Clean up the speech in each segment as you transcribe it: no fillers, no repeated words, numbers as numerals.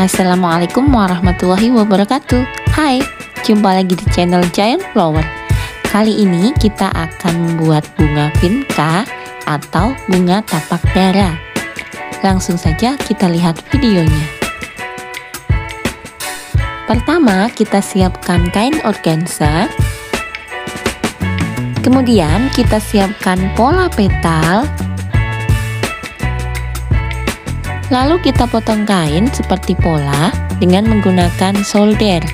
Assalamualaikum warahmatullahi wabarakatuh. Hai, jumpa lagi di channel Giant Flower. Kali ini kita akan membuat bunga vinca atau bunga tapak dara. Langsung saja kita lihat videonya. Pertama, kita siapkan kain organza. Kemudian kita siapkan pola petal. Lalu kita potong kain seperti pola dengan menggunakan solder.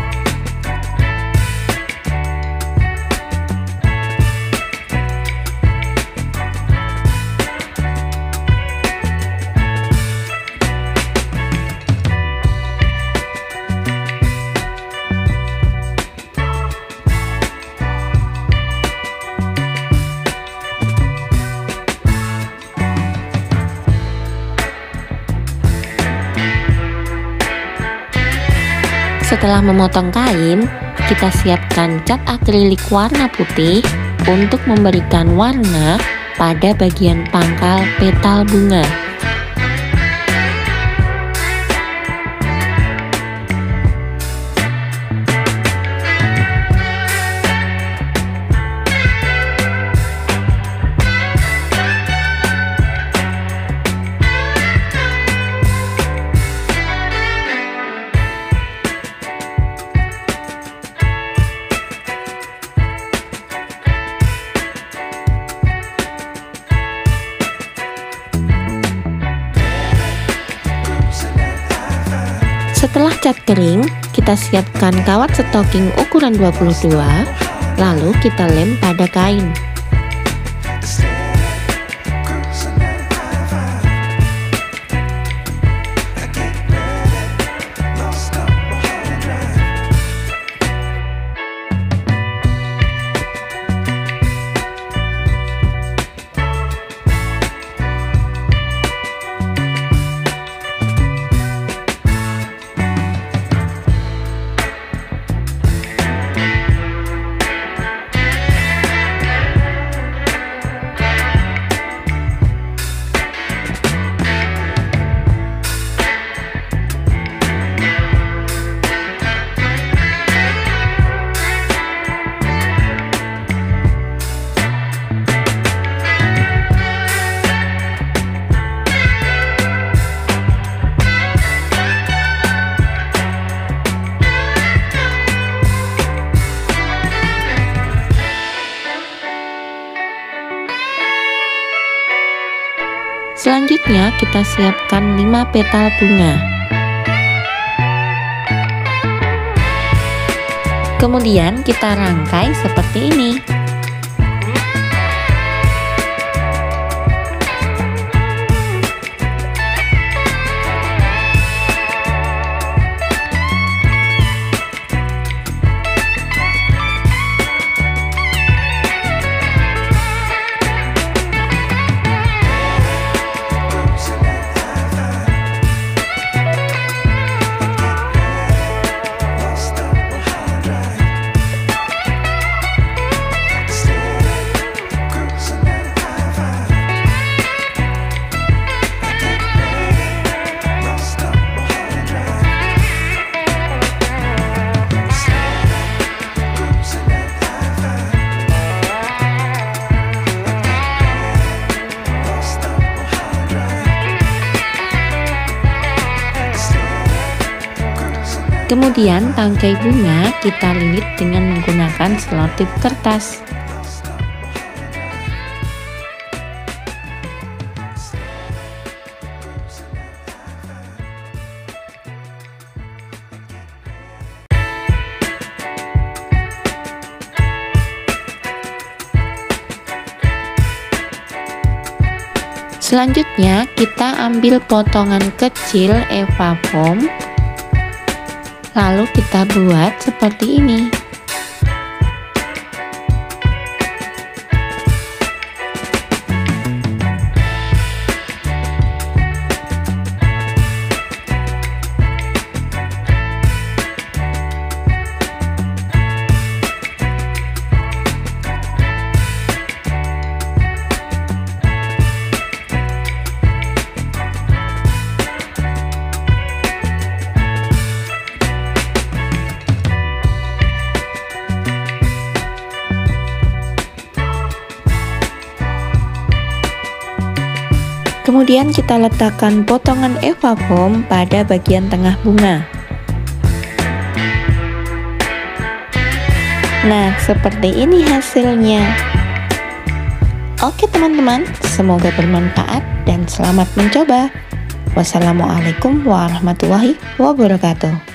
Setelah memotong kain, kita siapkan cat akrilik warna putih untuk memberikan warna pada bagian pangkal petal bunga. Setelah cat kering, kita siapkan kawat stocking ukuran 22, lalu kita lem pada kain. Selanjutnya kita siapkan 5 petal bunga. Kemudian kita rangkai seperti ini. Kemudian tangkai bunga kita lilit dengan menggunakan selotip kertas. Selanjutnya kita ambil potongan kecil eva foam. Lalu kita buat seperti ini. Kemudian kita letakkan potongan eva foam pada bagian tengah bunga. Nah, seperti ini hasilnya. Oke teman-teman, semoga bermanfaat dan selamat mencoba. Wassalamualaikum warahmatullahi wabarakatuh.